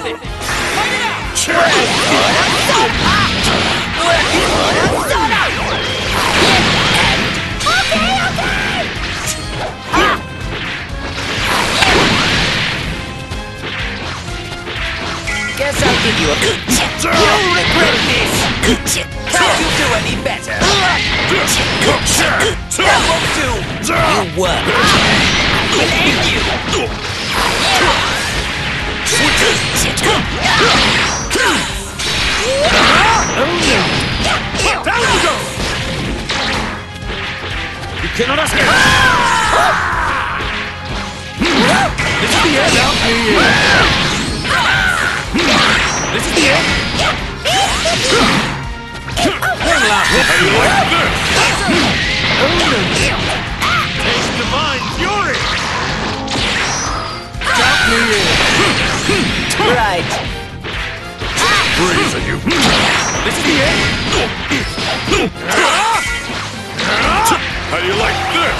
it! Fight it out! Guess I'll give you a good check. You'll regret this. Can't you do any better? That won't do. You won. I will end you. Down you go! You cannot escape! This is the end! This is the end! Taste divine fury! Count me in! Right. Breeze at you! This is the end! How do you like this?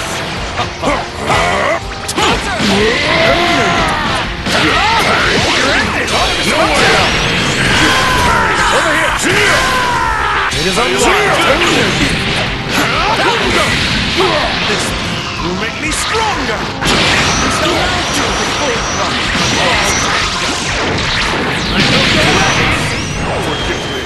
Over here! It is unlocked! This will make me stronger! Forgive me.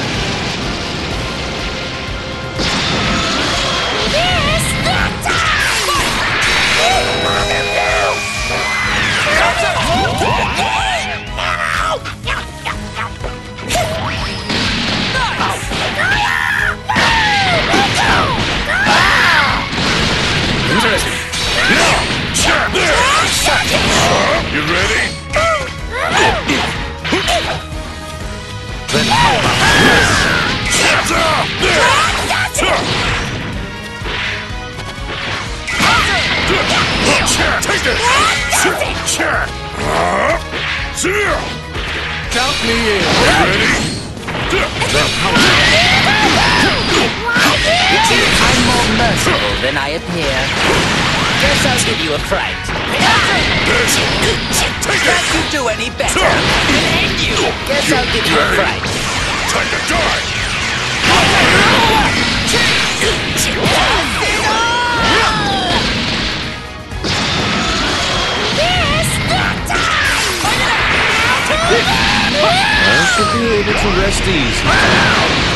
You ready? Then how about this? Take it! Count me in. Ready? Then how about I'm more merciful than I appear. Guess I'll give you a fright. Can't you do any better? And you. Guess I'll give you a fright. Time to die! I should be able to rest easy.